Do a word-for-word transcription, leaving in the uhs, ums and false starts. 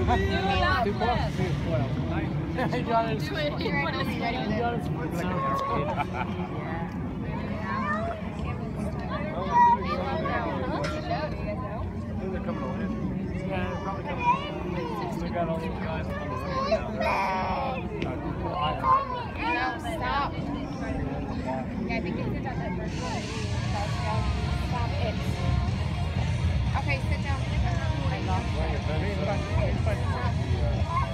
Too close. He got it. He got his foot down. They're coming away. Yeah, they're probably coming away. Still got all those guys on the road now. No, stop. Yeah, because it's on that first one. Stop it. Okay, sit down. I lost it.